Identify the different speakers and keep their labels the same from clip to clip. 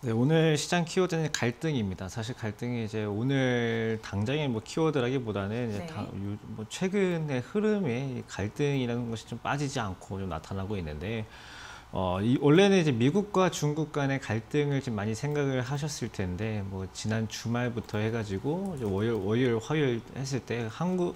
Speaker 1: 네, 오늘 시장 키워드는 갈등입니다. 사실 갈등이 이제 오늘 당장의 뭐 키워드라기보다는 이제
Speaker 2: 네.
Speaker 1: 뭐 최근의 흐름에 이 갈등이라는 것이 좀 빠지지 않고 좀 나타나고 있는데, 원래는 이제 미국과 중국 간의 갈등을 좀 많이 생각을 하셨을 텐데, 뭐 지난 주말부터 해가지고 이제 월요일, 화요일 했을 때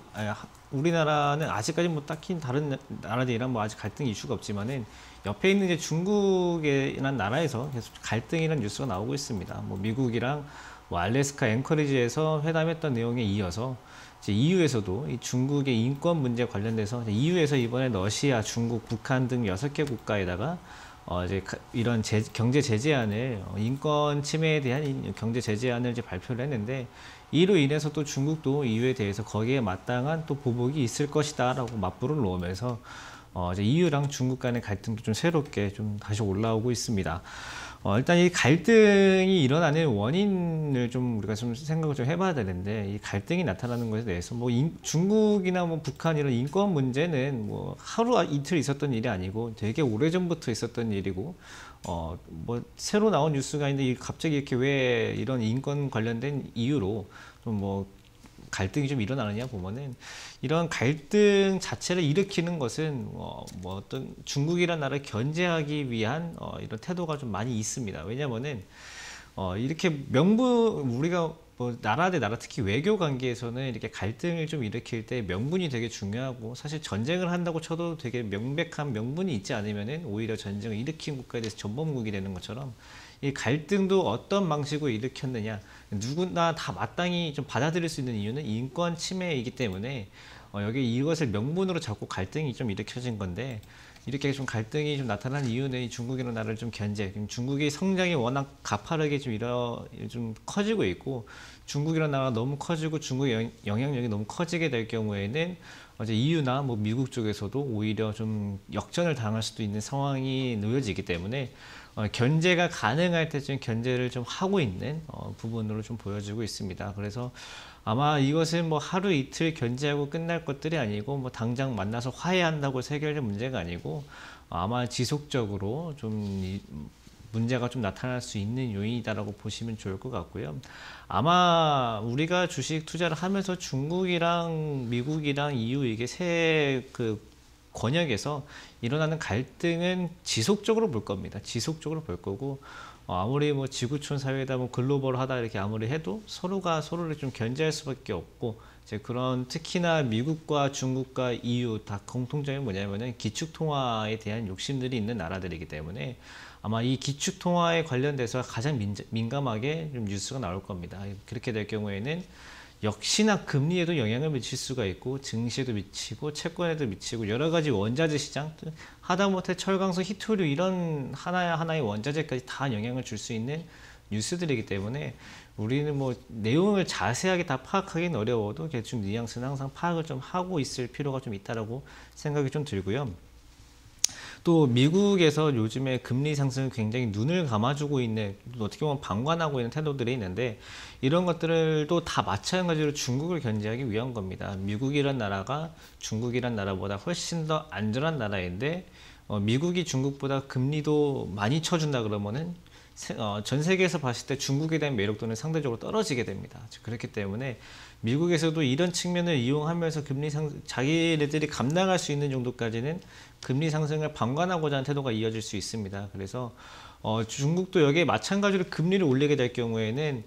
Speaker 1: 우리나라는 아직까지 뭐 딱히 다른 나라들이랑 뭐 아직 갈등 이슈가 없지만은 옆에 있는 이제 중국이라는 나라에서 계속 갈등이라는 뉴스가 나오고 있습니다. 뭐 미국이랑 뭐 알래스카 앵커리지에서 회담했던 내용에 이어서 이제 EU에서도 이 중국의 인권 문제 관련돼서 EU에서 이번에 러시아, 중국, 북한 등 6개 국가에다가 이제 이런 경제 제재안을 인권 침해에 대한 경제 제재안을 이제 발표를 했는데, 이로 인해서 또 중국도 EU에 대해서 거기에 마땅한 또 보복이 있을 것이다라고 맞불을 놓으면서 이제 EU랑 중국 간의 갈등도 좀 새롭게 좀 다시 올라오고 있습니다. 일단 이 갈등이 일어나는 원인을 좀 우리가 좀 생각을 좀 해봐야 되는데, 이 갈등이 나타나는 것에 대해서 뭐 중국이나 뭐 북한 이런 인권 문제는 뭐 하루 이틀 있었던 일이 아니고 되게 오래전부터 있었던 일이고, 뭐 새로 나온 뉴스가 있는데 갑자기 이렇게 왜 이런 인권 관련된 이유로 좀 뭐 갈등이 좀 일어나느냐 보면은, 이런 갈등 자체를 일으키는 것은 뭐 어떤 중국이라는 나라를 견제하기 위한 이런 태도가 좀 많이 있습니다. 왜냐면은 이렇게 우리가 뭐 나라 대 나라, 특히 외교 관계에서는 이렇게 갈등을 좀 일으킬 때 명분이 되게 중요하고, 사실 전쟁을 한다고 쳐도 되게 명백한 명분이 있지 않으면은 오히려 전쟁을 일으킨 국가에 대해서 전범국이 되는 것처럼, 이 갈등도 어떤 방식으로 일으켰느냐, 누구나 다 마땅히 좀 받아들일 수 있는 이유는 인권 침해이기 때문에 여기 이것을 명분으로 잡고 갈등이 좀 일으켜진 건데, 이렇게 좀 갈등이 좀 나타난 이유는 이 중국이라는 나라를 좀 중국의 성장이 워낙 가파르게 좀 커지고 있고, 중국이라는 나라가 너무 커지고 중국의 영향력이 너무 커지게 될 경우에는 이제 EU나 뭐 미국 쪽에서도 오히려 좀 역전을 당할 수도 있는 상황이 놓여지기 때문에 견제가 가능할 때쯤 견제를 좀 하고 있는 부분으로 좀 보여지고 있습니다. 그래서 아마 이것은 뭐 하루 이틀 견제하고 끝날 것들이 아니고, 뭐 당장 만나서 화해한다고 해결될 문제가 아니고, 아마 지속적으로 좀 문제가 좀 나타날 수 있는 요인이다라고 보시면 좋을 것 같고요. 아마 우리가 주식 투자를 하면서 중국이랑 미국이랑 EU 이게 세 권역에서 일어나는 갈등은 지속적으로 볼 겁니다. 지속적으로 볼 거고, 아무리 뭐 지구촌 사회다 뭐 글로벌하다 이렇게 아무리 해도 서로가 서로를 좀 견제할 수밖에 없고, 이제 그런 특히나 미국과 중국과 EU 다 공통점이 뭐냐면은 기축 통화에 대한 욕심들이 있는 나라들이기 때문에, 아마 이 기축 통화에 관련돼서 가장 민감하게 좀 뉴스가 나올 겁니다. 그렇게 될 경우에는 역시나 금리에도 영향을 미칠 수가 있고, 증시에도 미치고, 채권에도 미치고, 여러 가지 원자재 시장, 하다못해 철강석, 히토류 이런 하나의 원자재까지 다 영향을 줄 수 있는 뉴스들이기 때문에, 우리는 뭐 내용을 자세하게 다 파악하기는 어려워도 대충 뉘앙스는 항상 파악을 좀 하고 있을 필요가 좀 있다라고 생각이 좀 들고요. 또 미국에서 요즘에 금리 상승을 굉장히 눈을 감아주고 있는, 어떻게 보면 방관하고 있는 태도들이 있는데, 이런 것들도 다 마찬가지로 중국을 견제하기 위한 겁니다. 미국이란 나라가 중국이란 나라보다 훨씬 더 안전한 나라인데, 미국이 중국보다 금리도 많이 쳐준다 그러면은 전 세계에서 봤을 때 중국에 대한 매력도는 상대적으로 떨어지게 됩니다. 그렇기 때문에 미국에서도 이런 측면을 이용하면서 자기네들이 감당할 수 있는 정도까지는 금리 상승을 방관하고자 하는 태도가 이어질 수 있습니다. 그래서 중국도 여기에 마찬가지로 금리를 올리게 될 경우에는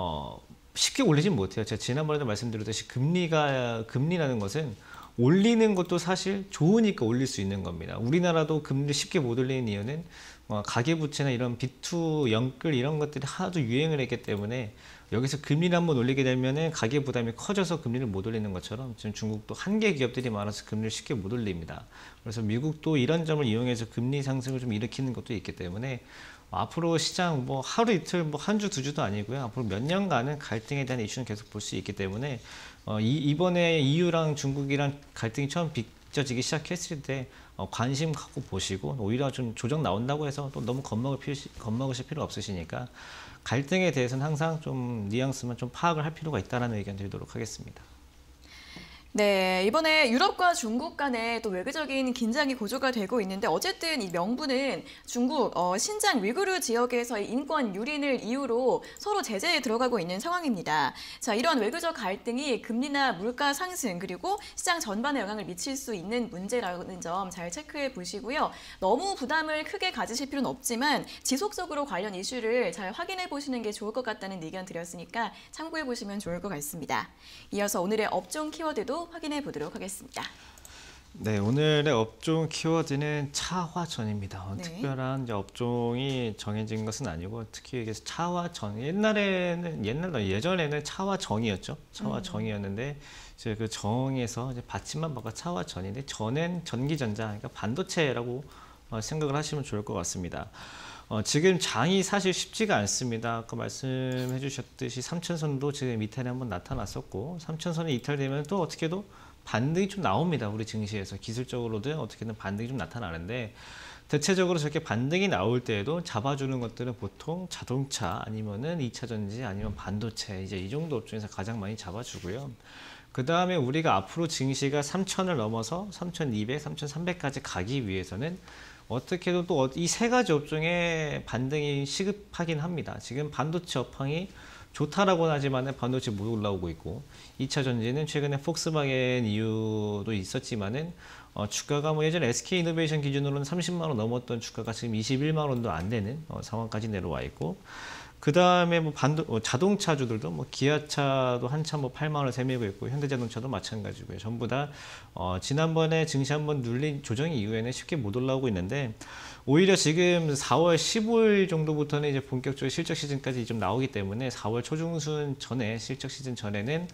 Speaker 1: 쉽게 올리진 못해요. 제가 지난번에도 말씀드렸듯이 금리라는 것은 올리는 것도 사실 좋으니까 올릴 수 있는 겁니다. 우리나라도 금리를 쉽게 못 올리는 이유는 가계부채나 이런 비투 영끌 이런 것들이 하도 유행을 했기 때문에, 여기서 금리를 한번 올리게 되면은 가계 부담이 커져서 금리를 못 올리는 것처럼, 지금 중국도 한계 기업들이 많아서 금리를 쉽게 못 올립니다. 그래서 미국도 이런 점을 이용해서 금리 상승을 좀 일으키는 것도 있기 때문에, 앞으로 시장 뭐 하루 이틀 뭐 한 주 두 주도 아니고요. 앞으로 몇 년간은 갈등에 대한 이슈는 계속 볼 수 있기 때문에, 이번에 EU랑 중국이랑 갈등이 처음 빚어지기 시작했을 때 관심 갖고 보시고, 오히려 좀 조정 나온다고 해서 또 너무 겁먹으실 필요 없으시니까, 갈등에 대해서는 항상 좀 뉘앙스만 좀 파악을 할 필요가 있다는 의견 드리도록 하겠습니다.
Speaker 2: 네, 이번에 유럽과 중국 간에 또 외교적인 긴장이 고조가 되고 있는데 어쨌든 이 명분은 중국 신장 위구르 지역에서의 인권 유린을 이유로 서로 제재에 들어가고 있는 상황입니다. 자, 이런 외교적 갈등이 금리나 물가 상승 그리고 시장 전반에 영향을 미칠 수 있는 문제라는 점 잘 체크해 보시고요. 너무 부담을 크게 가지실 필요는 없지만 지속적으로 관련 이슈를 잘 확인해 보시는 게 좋을 것 같다는 의견 드렸으니까 참고해 보시면 좋을 것 같습니다. 이어서 오늘의 업종 키워드도 확인해 보도록 하겠습니다.
Speaker 1: 네, 오늘의 업종 키워드는 차화전입니다.
Speaker 2: 네.
Speaker 1: 특별한 이제 업종이 정해진 것은 아니고 특히 이게 차화전 예전에는 차화정이었죠. 차화정이었는데 이제 그 정에서 이제 받침만 바꿔 차화전인데 전엔 전기전자 그러니까 반도체라고 생각을 하시면 좋을 것 같습니다. 지금 장이 사실 쉽지가 않습니다. 아까 말씀해 주셨듯이 3천선도 지금 이탈이 한번 나타났었고 3천선이 이탈되면 또 어떻게도 반등이 좀 나옵니다. 우리 증시에서 기술적으로도 어떻게든 반등이 좀 나타나는데 대체적으로 저렇게 반등이 나올 때에도 잡아주는 것들은 보통 자동차 아니면은 2차 전지 아니면 반도체 이제 이 정도 업종에서 가장 많이 잡아주고요. 그 다음에 우리가 앞으로 증시가 3천을 넘어서 3,200, 3,300까지 가기 위해서는 어떻게든 또 이 세 가지 업종에 반등이 시급하긴 합니다. 지금 반도체 업황이 좋다라고는 하지만 반도체 못 올라오고 있고 2차 전지는 최근에 폭스바겐 이유도 있었지만은 주가가 뭐 예전에 SK이노베이션 기준으로는 30만 원 넘었던 주가가 지금 21만 원도 안 되는 상황까지 내려와 있고 그 다음에 뭐 자동차주들도 뭐 기아차도 한참 뭐 8만 원을 세매고 있고 현대자동차도 마찬가지고요. 전부 다 지난번에 증시 한번 눌린 조정 이후에는 쉽게 못 올라오고 있는데 오히려 지금 4월 15일 정도부터는 이제 본격적으로 실적 시즌까지 좀 나오기 때문에 4월 초중순 전에 실적 시즌 전에는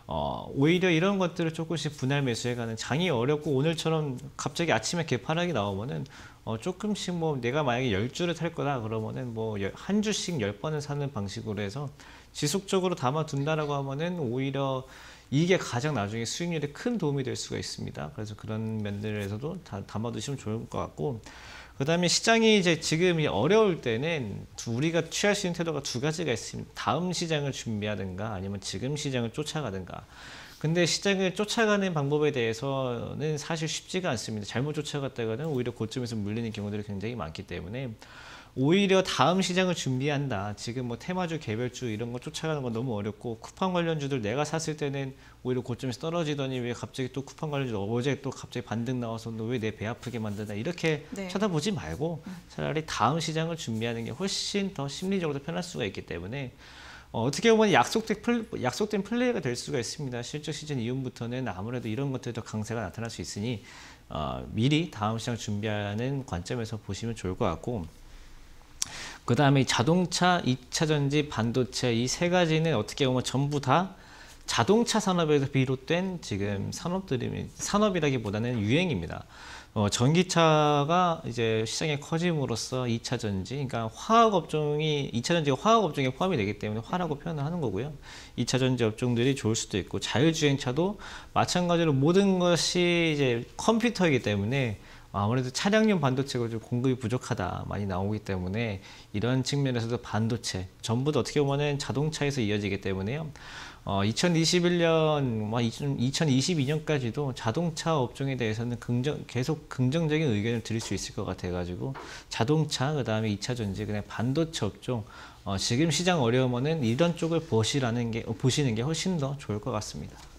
Speaker 1: 오히려 이런 것들을 조금씩 분할 매수해가는 장이 어렵고 오늘처럼 갑자기 아침에 개파락이 나오면은 조금씩 뭐 내가 만약에 10주를 탈 거다 그러면은 뭐 한 주씩 10번을 사는 방식으로 해서 지속적으로 담아둔다라고 하면은 오히려 이게 가장 나중에 수익률에 큰 도움이 될 수가 있습니다. 그래서 그런 면들에서도 담아두시면 좋을 것 같고 그 다음에 시장이 이제 지금 어려울 때는 우리가 취할 수 있는 태도가 두 가지가 있습니다. 다음 시장을 준비하든가 아니면 지금 시장을 쫓아가든가. 근데 시장을 쫓아가는 방법에 대해서는 사실 쉽지가 않습니다. 잘못 쫓아갔다가는 오히려 고점에서 물리는 경우들이 굉장히 많기 때문에 오히려 다음 시장을 준비한다. 지금 뭐 테마주, 개별주 이런 거 쫓아가는 건 너무 어렵고 쿠팡 관련주들 내가 샀을 때는 오히려 고점에서 떨어지더니 왜 갑자기 또 쿠팡 관련주 어제 또 갑자기 반등 나와서 너 왜 내 배 아프게 만드나 이렇게
Speaker 2: 네.
Speaker 1: 쳐다보지 말고 차라리 다음 시장을 준비하는 게 훨씬 더 심리적으로 편할 수가 있기 때문에 어떻게 보면 약속된 플레이가 될 수가 있습니다. 실적 시즌 이후부터는 아무래도 이런 것들이 더 강세가 나타날 수 있으니 미리 다음 시장 준비하는 관점에서 보시면 좋을 것 같고 그 다음에 자동차, 2차 전지, 반도체 이 세 가지는 어떻게 보면 전부 다 자동차 산업에서 비롯된 지금 산업이라기보다는 유행입니다. 전기차가 이제 시장에 커짐으로써 2차 전지, 그러니까 화학 업종이 2차 전지가 화학 업종에 포함이 되기 때문에 화라고 표현을 하는 거고요. 2차 전지 업종들이 좋을 수도 있고 자율주행차도 마찬가지로 모든 것이 이제 컴퓨터이기 때문에 아무래도 차량용 반도체가 좀 공급이 부족하다 많이 나오기 때문에 이런 측면에서도 반도체 전부 다 어떻게 보면은 자동차에서 이어지기 때문에요. 2021년, 2022년까지도 자동차 업종에 대해서는 계속 긍정적인 의견을 드릴 수 있을 것 같아가지고 자동차, 그 다음에 2차 전지, 그다음에 반도체 업종 지금 시장 어려우면은 이런 쪽을 보시는 게 훨씬 더 좋을 것 같습니다.